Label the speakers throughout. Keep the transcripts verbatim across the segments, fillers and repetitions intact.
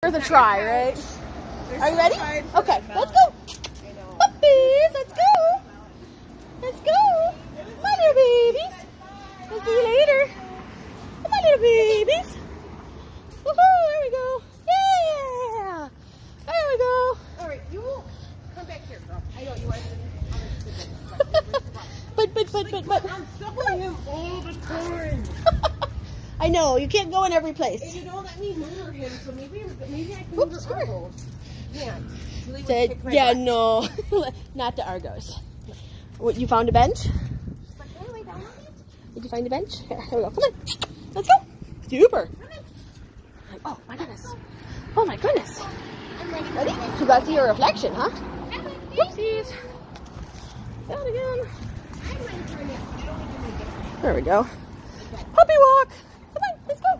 Speaker 1: Worth a try, right? Are you ready? Okay, let's go. Puppies, let's go. Let's go. Come on, little babies. We'll see you later. Come on, little babies. Woohoo, there we go. Yeah. There we go.
Speaker 2: All right, you will come back here, girl. I know you want to.
Speaker 1: But, but, but, but, but.
Speaker 2: I'm suckling him all the time.
Speaker 1: I know, you can't go in every place.
Speaker 2: And you don't let me lure him, so maybe maybe I can
Speaker 1: Oops,
Speaker 2: lure Argo. Yeah. Julie would
Speaker 1: Said,
Speaker 2: kick my
Speaker 1: yeah,
Speaker 2: butt.
Speaker 1: no, not the Argos. What, you found a bench?
Speaker 2: But can I lay down on it?
Speaker 1: Did you find a bench? Here, here we go. Come on, let's go. Super. Oh my goodness. Oh my goodness.
Speaker 2: I'm ready.
Speaker 1: Ready? You got to see your reflection, huh? Whoopsies. Down again.
Speaker 2: I'm ready for a nap. I don't think I'm gonna get
Speaker 1: There we go. Puppy walk. Come on, let's go.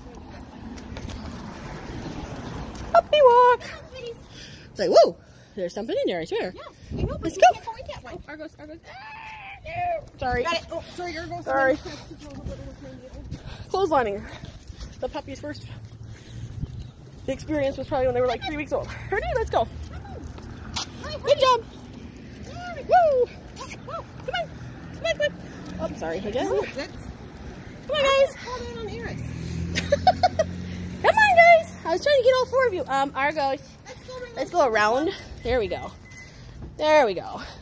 Speaker 1: Puppy walk. It's like, whoa, there's something in there, I swear.
Speaker 2: Yeah, I know, but
Speaker 1: Let's
Speaker 2: you
Speaker 1: go.
Speaker 2: can't go in that one.
Speaker 1: Argos, Argos. Ah, no. Sorry.
Speaker 2: Got it. Oh, sorry, Argo.
Speaker 1: Sorry. Clotheslining. The puppy's first the experience was probably when they were like three weeks old. Ready? Let's go. Good job. Woo. Come on. Come on, come on. Oh, sorry. Again.
Speaker 2: No, that's,
Speaker 1: Come on, guys.
Speaker 2: call that on Eris.
Speaker 1: Come on, guys. I was trying to get all four of you. Um, Argos.
Speaker 2: Let's go,
Speaker 1: Let's go around. There we go. There we go.